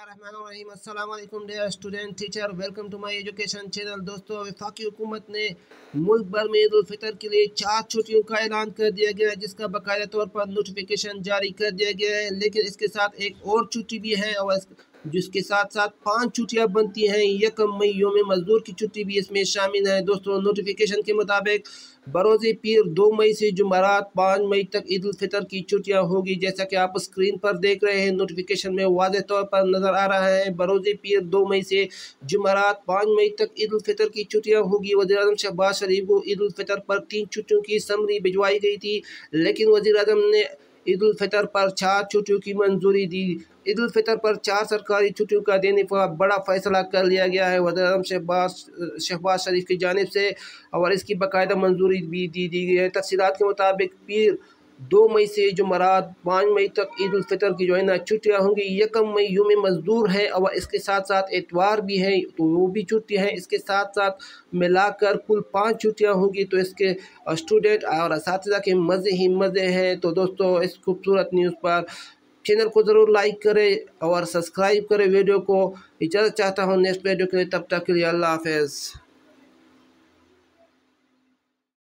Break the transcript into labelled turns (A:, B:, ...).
A: बिस्मिल्लाहिर्रहमानिर्रहीम। अस्सलाम वालेकुम dear student teacher, welcome to my education channel. दोस्तों, वफाकी हुकूमत ने मुल्क भर में ईद उल फितर के लिए 4 छुट्टियों का ऐलान कर दिया गया है, जिसका बाकायदा तौर पर नोटिफिकेशन जारी कर दिया गया है। लेकिन इसके साथ एक और छुट्टी भी है और जिसके साथ साथ 5 छुट्टियां बनती हैं। 1 मई यौम मजदूर की छुट्टी भी इसमें शामिल है। दोस्तों, नोटिफिकेशन के मुताबिक बरोज़ पीर 2 मई से जुमेरात 5 मई तक ईद उल फितर की छुट्टियां होगी। जैसा कि आप स्क्रीन पर देख रहे हैं, नोटिफिकेशन में वाज़ेह तौर पर नज़र आ रहा है। बरोज़ पीर 2 मई से जुमेरात 5 मई तक ईद उल फितर की छुट्टियां होगी। वज़ीर-ए-आज़म शहबाज शरीफ को ईद उल फितर पर 3 छुट्टियों की समरी भिजवाई गई थी, लेकिन वज़ीर-ए-आज़म ने ईद उल फितर पर 4 छुट्टियों की मंजूरी दी। ईद उल फितर पर 4 सरकारी छुट्टियों का देने का बड़ा फैसला कर लिया गया है वज़ीर-ए-आज़म शहबाज शरीफ की जानिब से, और इसकी बाकायदा मंजूरी भी दी गई है। तफसीलात के मुताबिक पीर 2 मई से जुमेरात 5 मई तक ईद उल फितर की जो है ना छुट्टियाँ होंगी। 1 मई यौम मजदूर है और इसके साथ साथ एतवार भी है, तो वो भी छुट्टी है। इसके साथ साथ मिलाकर कुल 5 छुट्टियाँ होंगी। तो इसके स्टूडेंट और असातिज़ा के मज़े ही मज़े हैं। तो दोस्तों, इस खूबसूरत न्यूज़ पर चैनल को ज़रूर लाइक करें और सब्सक्राइब करें वीडियो को। इजाज़त चाहता हूँ नेक्स्ट वीडियो के लिए, तब तक के लिए अल्लाह हाफ़िज़।